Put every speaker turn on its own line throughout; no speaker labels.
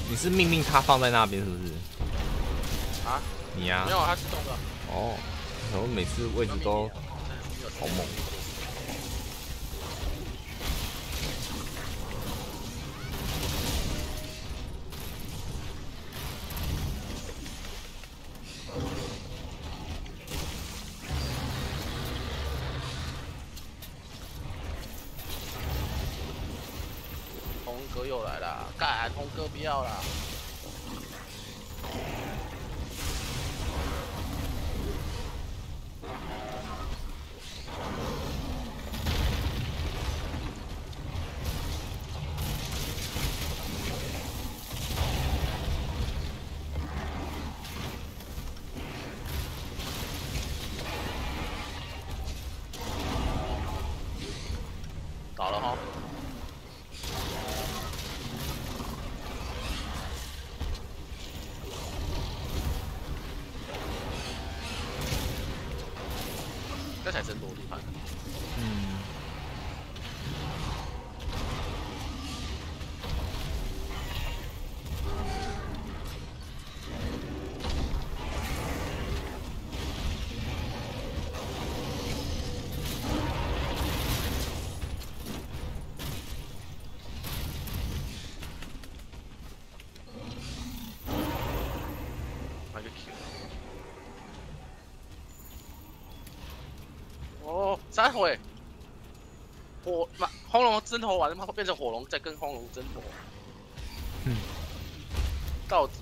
你是命令他放在那边是不是？
啊？
你呀、
没有，它自动的。
哦，然后每次位置都好猛。
红哥又来啦！干，红哥不要啦！倒了哈。这才真多厉害。
嗯，
那个 Q。哦，3回。轰龙针头完，他妈变成火龙，再跟轰龙针头。
嗯，
到底。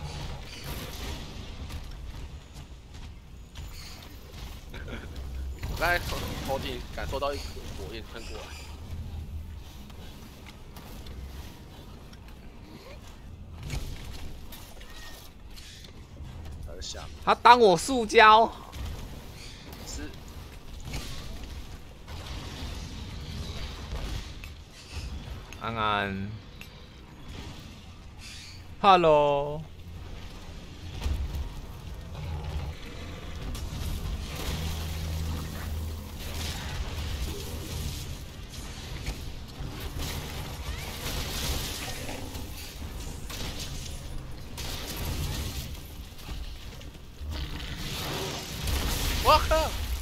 我刚才头顶感受到一股火焰喷过来。在下面
他当我塑胶。
是。
安安 ，Hello。
我靠！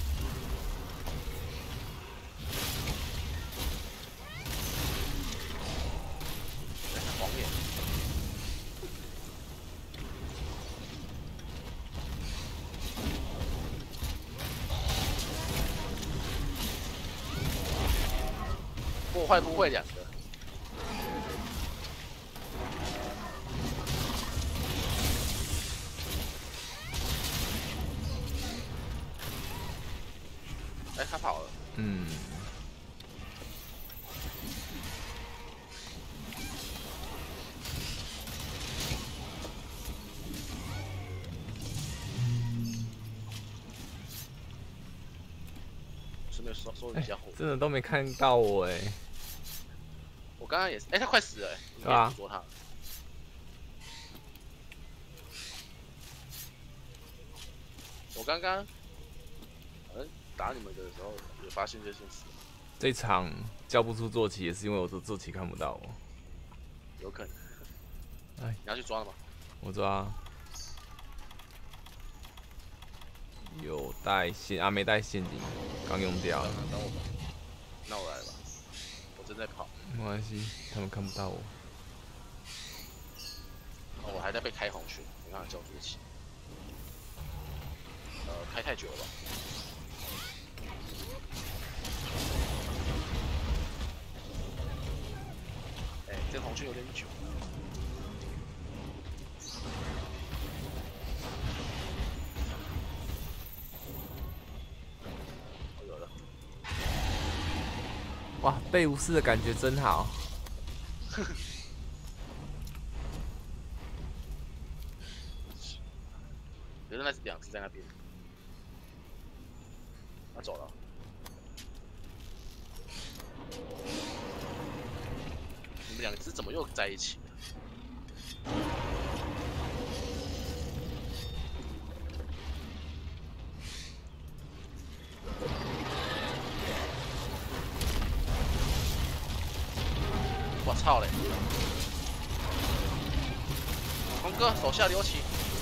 黄眼。破坏不会2个。哎，他跑了。
嗯。
顺便说一下后。
真的都没看到我哎。
我刚刚也是，哎，他快死了，你
对啊
捕捉他。我刚刚好像打你们的时候有发现这件事。
这场叫不出坐骑，也是因为我的坐骑看不到我。
有可能。
哎，
你要去抓了吗？
我抓。有带现啊，没带现金，刚用掉了。
等我吧。那我来了吧。我正在跑。
没关系，他们看不到我。
哦，我还在被开红圈，没办法叫坐骑。开太久了吧？哎，这红圈有点久。我有了。
哇，被无视的感觉真好。
原来是2只在那边。他走了。你们2只怎么又在一起了？我操嘞！ 龙哥手下留情。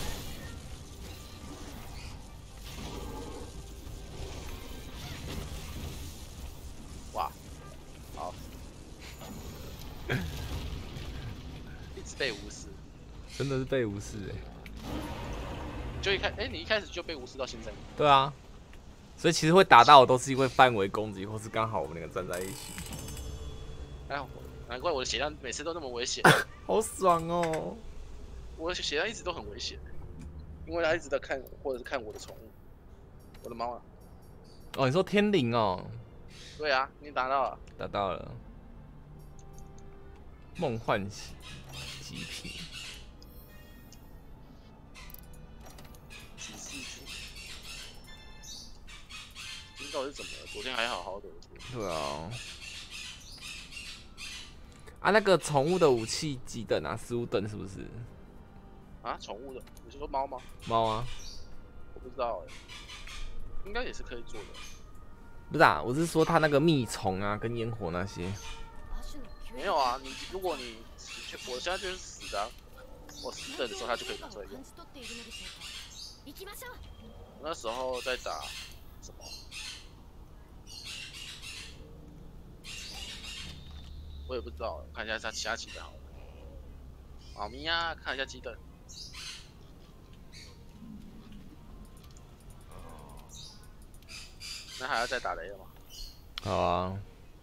哇，好，一直被无视，
真的是被无视哎。
你一开始就被无视到现在。
对啊，所以其实会打到我都是因为范围攻击，或是刚好我们两个站在一起。
哎，难怪我的血量每次都那么危险。
好爽哦！
我的血量一直都很危险，因为他一直在看我，或者是看我的宠物，我的猫啊。
哦，你说天灵哦？
对啊，你打到了。
打到了。梦幻极品。
今天到底是怎么了？昨天还好好的。
对啊。啊，那个宠物的武器几等啊？15等是不是？
啊，宠物的？你是说猫吗？
猫啊？
我不知道哎，应该也是可以做的。
不是啊，我是说它那个蜜虫啊，跟烟火那些。
没有啊，如果你我现在就是死的、啊，我死等的时候它就可以拿出来用。我那时候在打什么？我也不知道，看一下它其他几等好了。猫咪呀，看一下几等。那还要再打雷了吗？
好啊。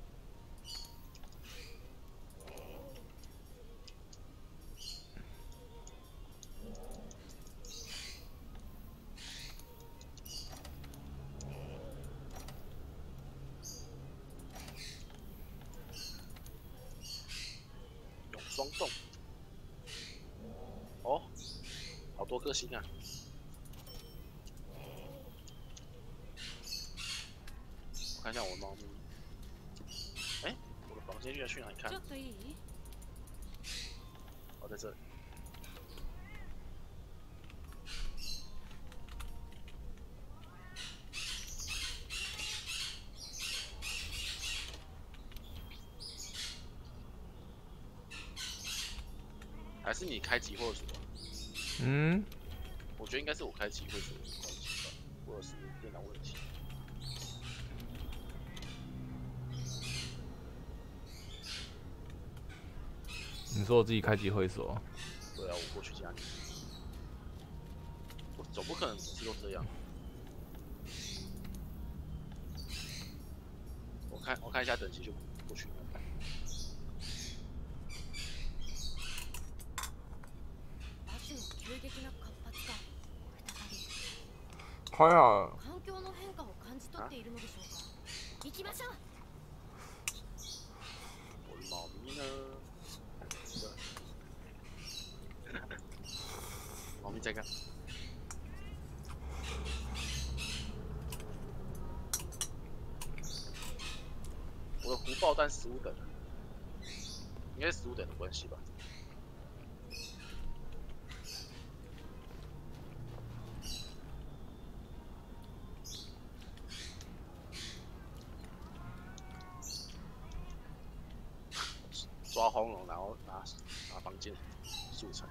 永霜冻。哦，好多颗星啊！我看一下我的猫咪。哎，我的房间居然去哪里看？哦，在这里。还是你开集或者
嗯。
我觉得应该是我开机会出现关系吧，或者是电脑问题。
你说我自己开机会所？
对啊，我过去加你。我总不可能每次都这样。我看一下等级就过去看。
还好。
我的猫咪呢？猫咪在干？我的狐爆弹15等，应该是15等的关系吧。抓黄龙，然后拿房间素材。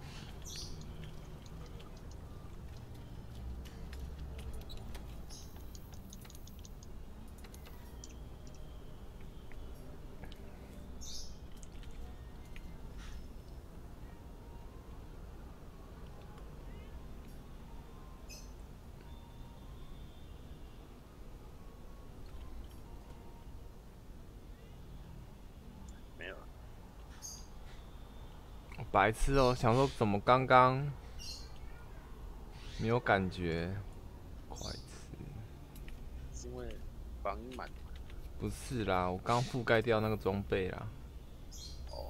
没有了。
白痴哦，想说怎么刚刚没有感觉？快吃！
是因为防音满。
不是啦，我刚覆盖掉那个装备啦。
哦。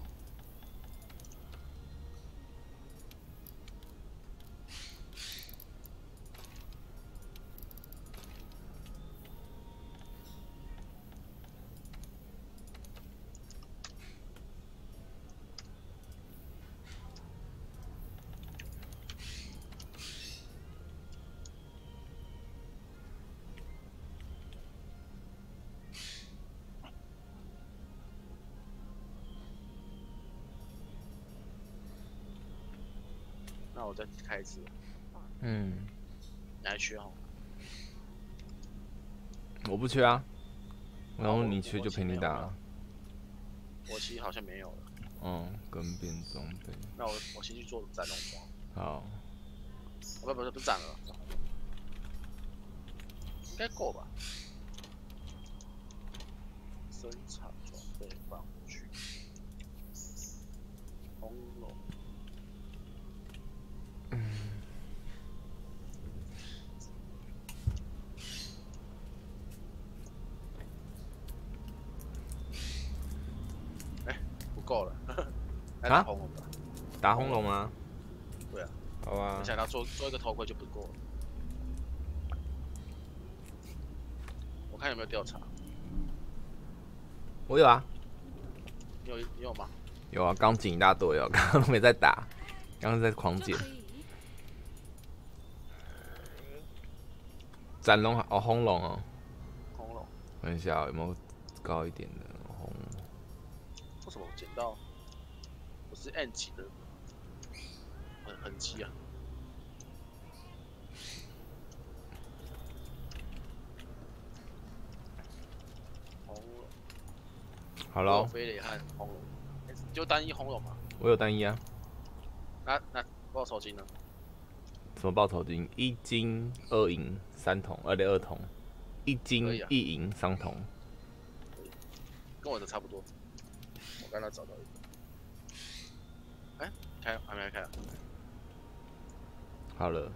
那我再开一次。
嗯，
你还缺哦？
我不缺啊，然后
我
你缺就陪你打。
我其实好像没有了。
跟变装备。
那我先去做斩龙装。
好。
不是斩了，应该够吧？生产装备放去。红龙。不够了。来打红龙吧。
打红龙吗？
对啊。
好啊。
我想要做一个头盔就不够了。我看有没有调查。
我有啊。
你有吗？
有啊，刚捡一大堆哦，刚刚都没在打，刚刚在狂捡。斩龙哦，红龙哦。
红龙。
看一下有没有高一点的红。
为什么我捡到？我是 N 级的痕迹啊。红龙。
好了。
飞雷和红龙。就单一红龙嘛。
我有单一啊。
那报酬金呢？
什么报酬金？1金2银3铜，2.2铜，1金1银3铜。
跟我的差不多。我刚才找到一个。还没开啊？
好了。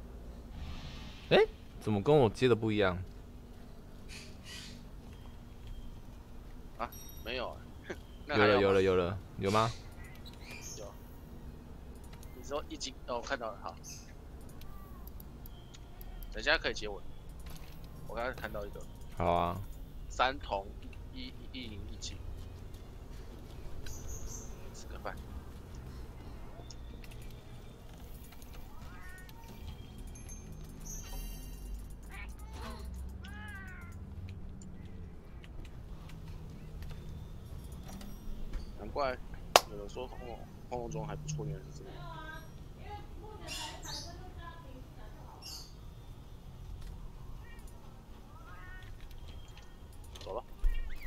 怎么跟我接的不一样？
啊，没有啊。
有了，有吗？
有。你说1金哦，我看到了，好。等一下可以接吻。我刚才看到一个。
好啊。
3铜1银1金。吃个饭。难怪有人说红龙装还不错，原来是这样。走了。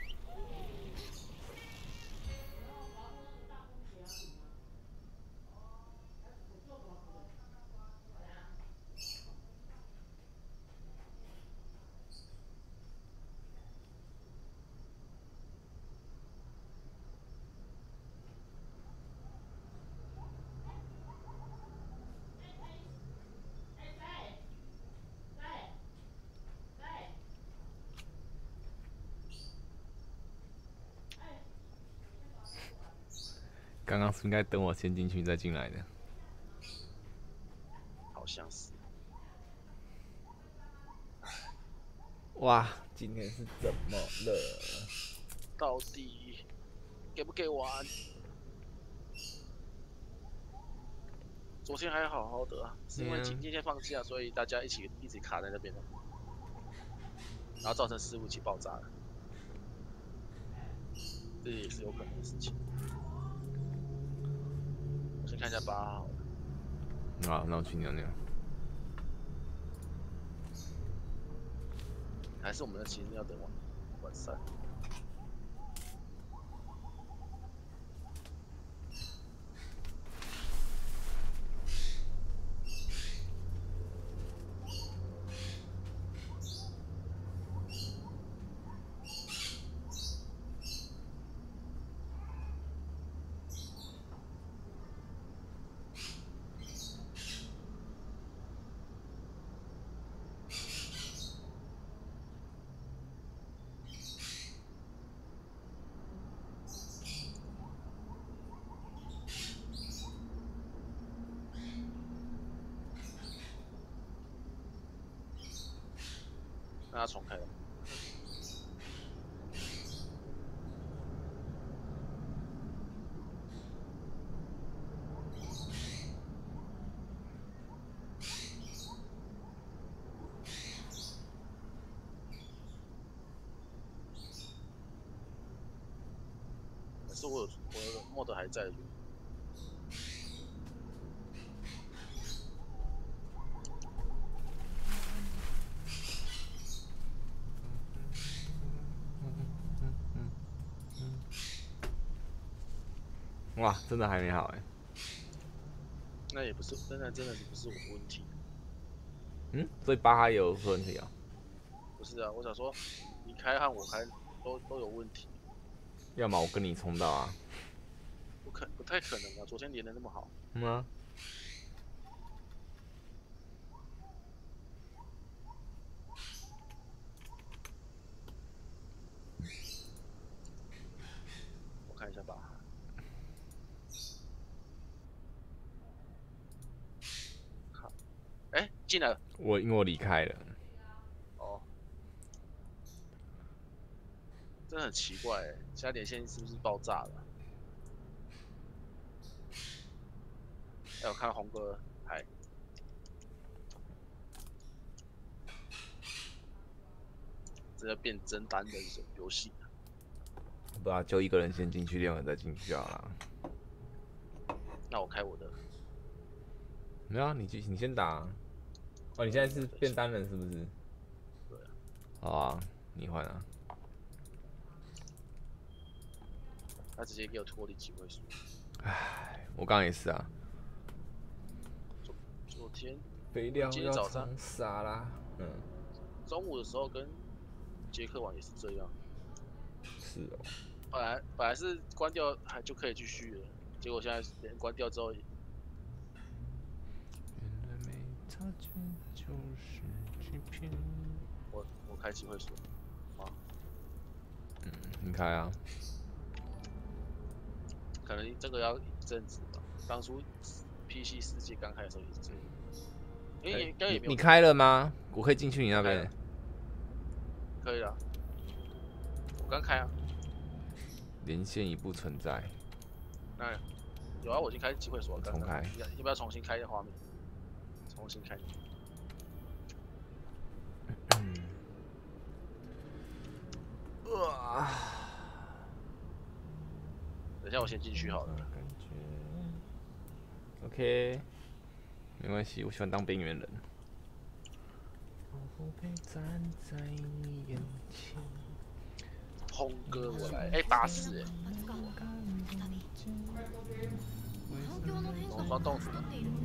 刚刚是应该等我先进去再进来的。
好像是。
哇，今天是怎么了？
到底给不给玩？昨天还好好的啊，是因为今天放假，所以大家一起卡在那边了，然后造成伺服器爆炸了，这也是有可能的事情。我先看一下8号。
好，那我去尿尿。
还是我们的其实要等晚3。那它重开了。可是我的 mod 还在。
哇，真的还没好哎。
那也不是，真的是不是我的问题。
嗯，所以巴哈也有问题啊？
不是啊，我想说，你开和我开都有问题。
要么我跟你冲到啊？
不太可能啊，昨天连的那么好。
嗯啊。
我看一下吧。看，哎，进来了。
因为我离开了。
哦，真的很奇怪哎，现在连线是不是爆炸了？哎，我看到红哥，嗨，这要变真单的一种游戏。
不知道，就一个人先进去，另外一个人再进去就好了。
那我开我的。
没有啊，你先打啊。哦，你现在是变单人是不是？
对啊。
好啊，你换啊。
他直接给我脱离几位数。
唉，我刚刚也是啊。
昨天，
肥料
今天早上
杀啦。嗯。
中午的时候跟杰克玩也是这样。
是哦。
本来是关掉还就可以继续了，结果现在连关掉之后，我开机会说，啊，
你开啊。
可能这个要一阵子吧。当初 PC 世界刚开的时候也是这样，因为应该也没有。
你开了吗？我可以进去你那边。
可以了，我刚开啊。
连线已不存在。
那有啊，我已经开机会锁了。
重开。
要不要重新开画面？重新开。等一下，我先进去好了。
OK， 没关系，我喜欢当边缘人。
轰哥，我来，哎，84哎。我装洞主了。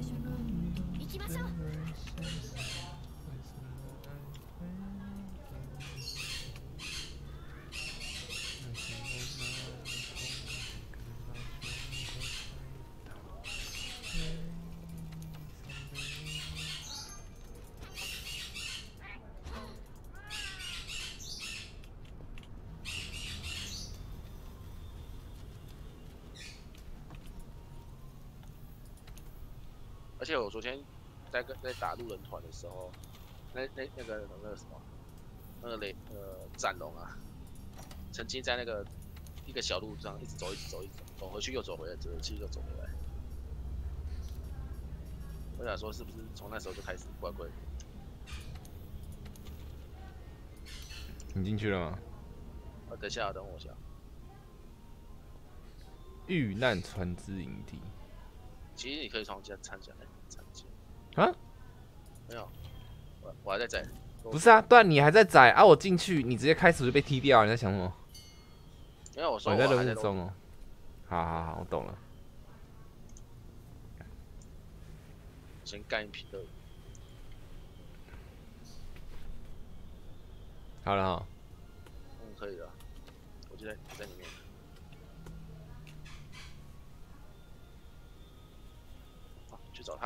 而且我昨天在打路人团的时候，那个什么，展龙啊，曾经在那个一个小路上一直走，走回去又走回来，走回去又走回来。我想说，是不是从那时候就开始怪怪的？
你进去了吗？
等一下，等我一下。
遇难船只营地。
其实你可以从家参加。
啊？
没有，我还在载。
不是啊，对啊，你还在载啊，我进去，你直接开始就被踢掉，你在想什么？
没有，我说
我在任务中哦。好，我懂了。
先干一瓶的。
好了哈。
可以了，我就在里面。好，去找他。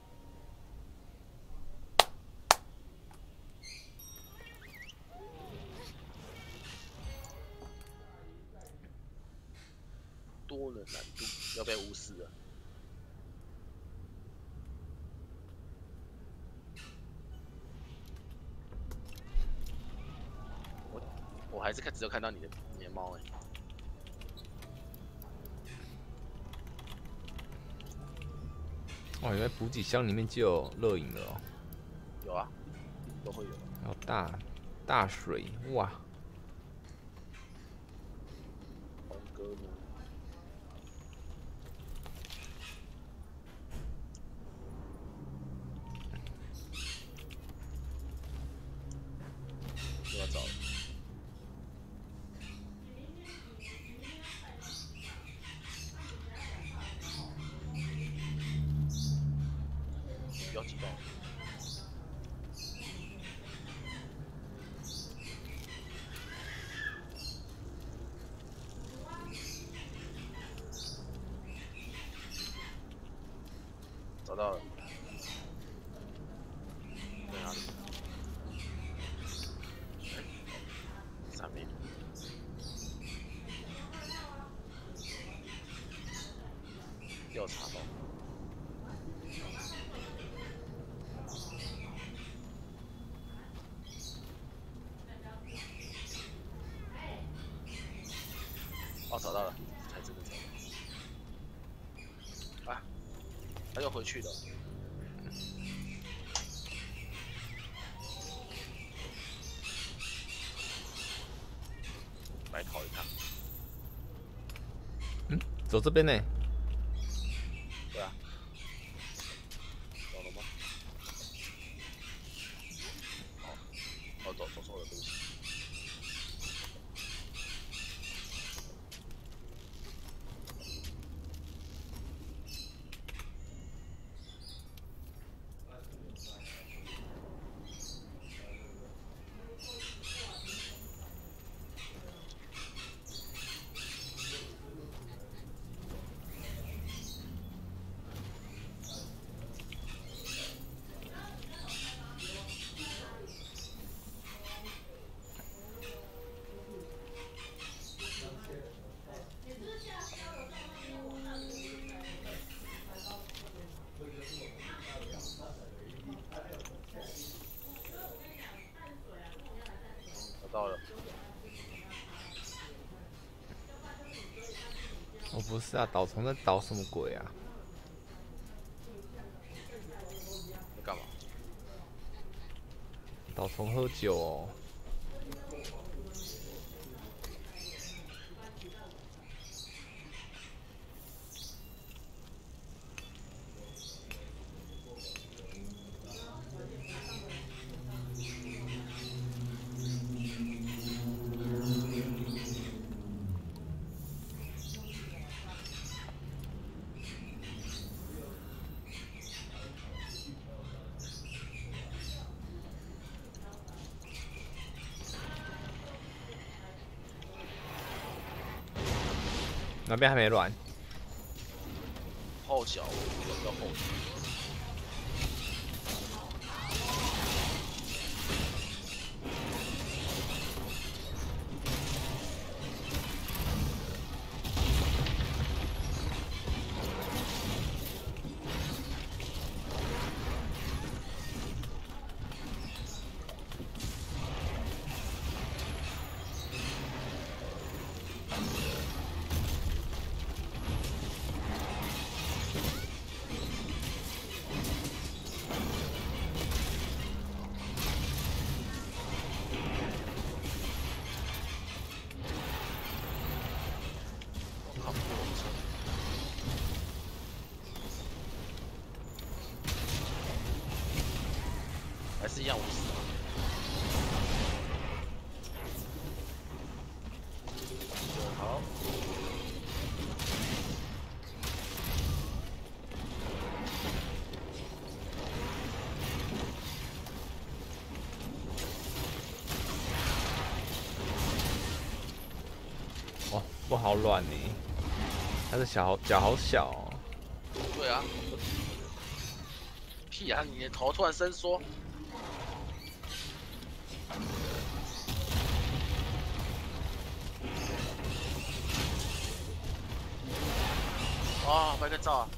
多人难度要被无视了。我还是只有看到你的猫哎。
哇，原来补给箱里面就有热饮了哦。
有啊，都会有。
还有大水哇。
红哥呢？又要找了。 不要激动。找到了，在哪里？上面。调查到。哦，找到了，才真的找到。啊，他又回去了。白跑一趟。
嗯，走这边呢。
对啊。走了吗？哦，走错了，对不起。到了。
我不是啊，导虫在导什么鬼啊？
在干嘛？
导虫喝酒哦。那边还没乱。
后脚，要后脚。还是一样无死。好。
哦，不好乱呢。他的脚好小哦。
对啊。屁啊！你的头突然伸缩。哇，拍个照啊！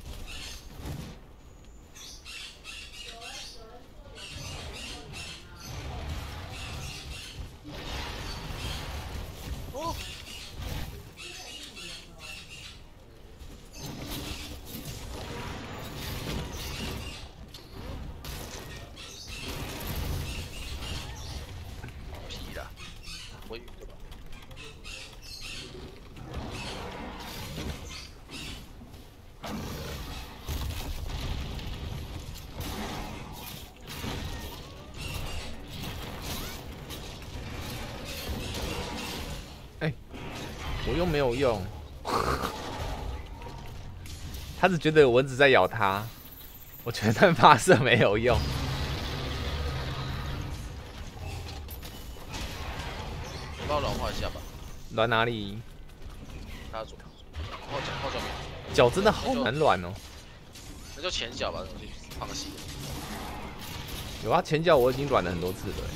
哦。屁啦，我对吧？
哎，我又没有用。他只觉得有蚊子在咬他。 我全弹发射没有用。
你帮我软化一下吧。
软哪里？
他左后脚面。
脚真的好难软哦。
那就前脚吧，我就放弃了。
有啊，前脚我已经软了很多次了。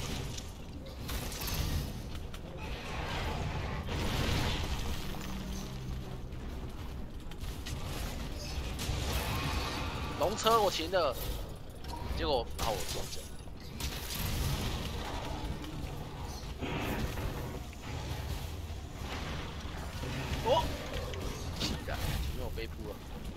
龙车我停了，结果我撞脚。哦，屁的，没有飞扑了。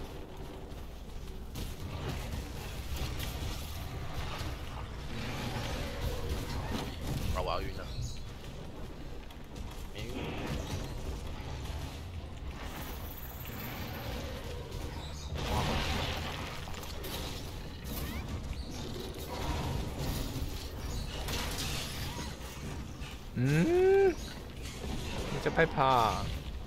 啊，我要晕了。没晕。
嗯，你在害怕？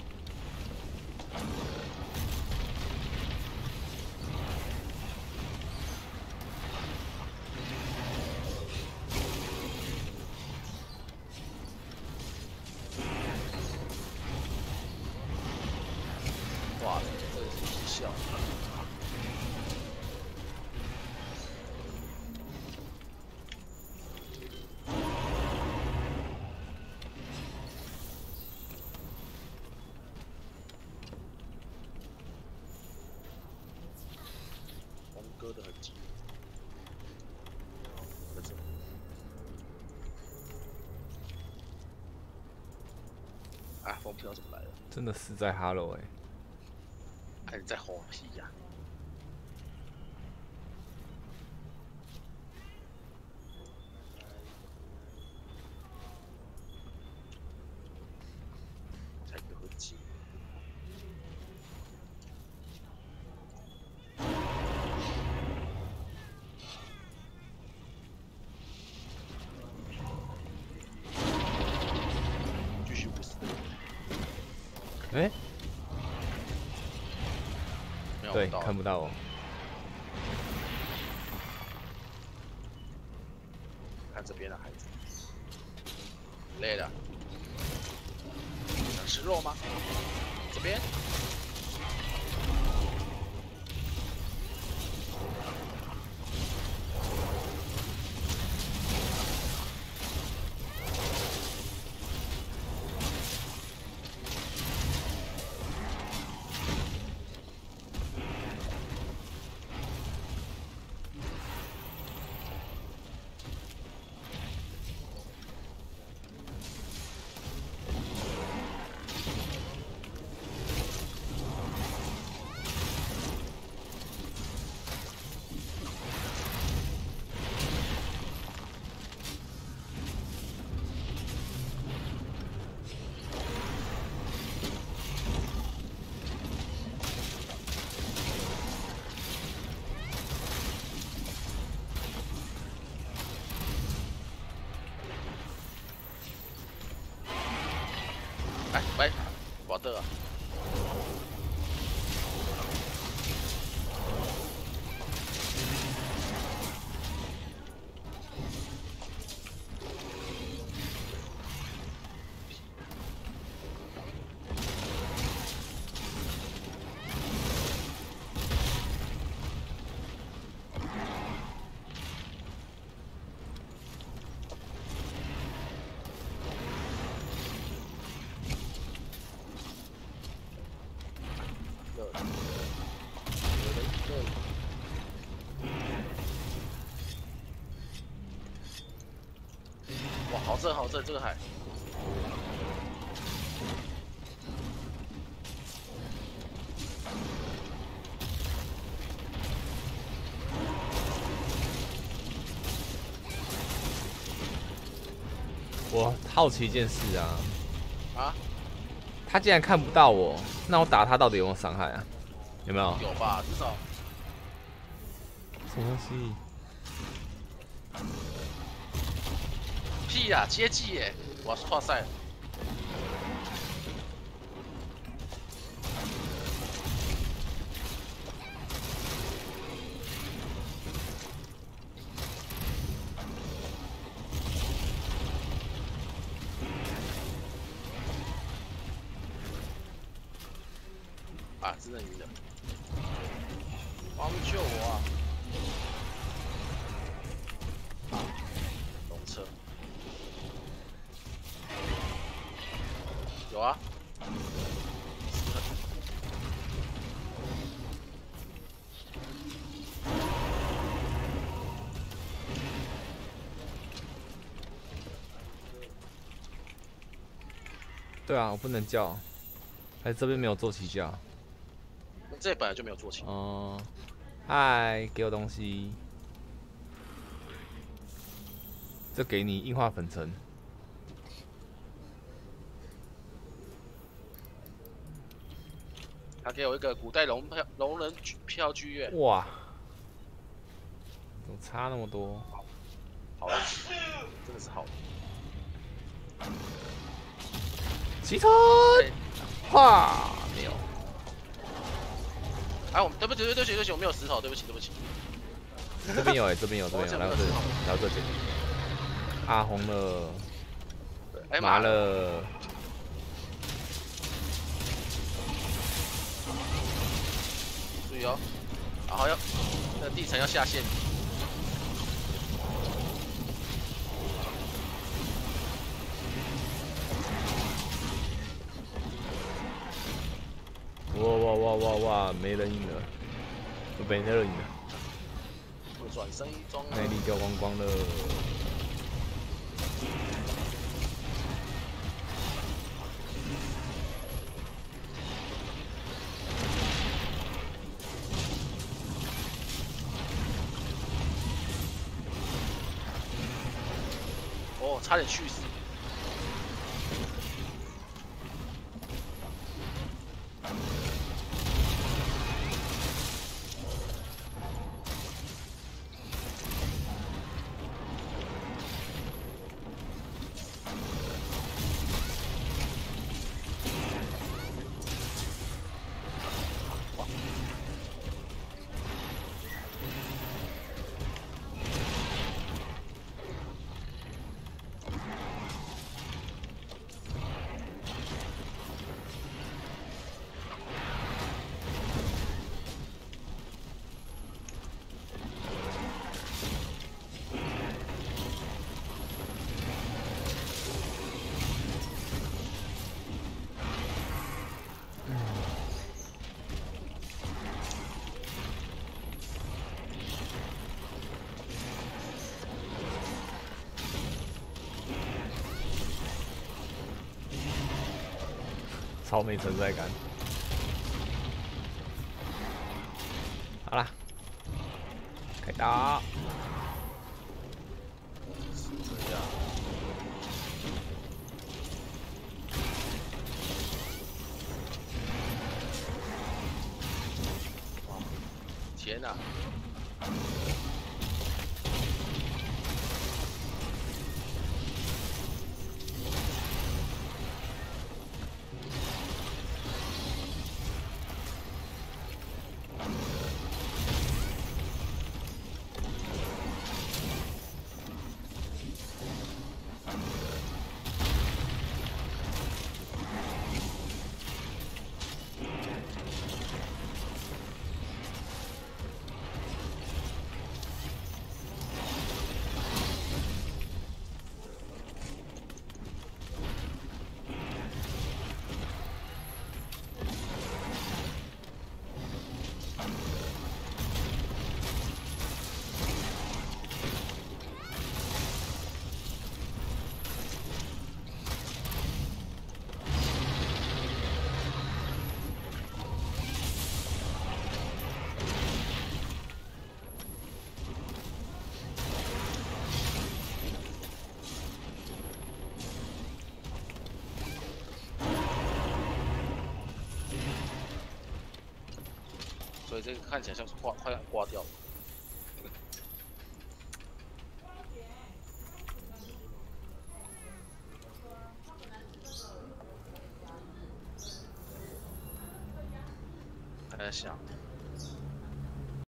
哇，这个是笑。红哥的痕迹。在这。啊，风飘怎么来了？
真的死在哈喽哎！
哎，你在吼屁呀！才有痕迹。继续50。
哎，对，
看
看不到哦。
看这边的孩子，累了，想吃肉吗？这边。哎，喂，我的。哇，好正好正，这个海。
我好奇一件事啊，
啊？
他竟然看不到我，那我打他到底有没有伤害啊？有没有？
有吧，至少。
什么东西？
屁呀，接技耶！我跨赛了。 啊，真的晕了！帮救我啊！龙车有啊。
对啊，我不能叫，还是这边没有坐骑叫？
这本来就没有坐骑。
哦，嗨，给我东西。这给你硬化粉尘。
他给我一个古代龙人票剧院。
哇，怎么差那么多？
好，真的是好。
骑车，哇，没有。
啊，我们对不起，我没有石头，对不起。
这边有这边有，来到这边。阿红了，麻了。
注意哦，然后那个地层要下线。
哇，没人赢了，没人赢了。
我转身一中，
内力掉光光了。
哦，差点去死。
超没存在感。好啦，开打。
是这样。天哪！所以这个看起来像是快要挂掉了。还在想。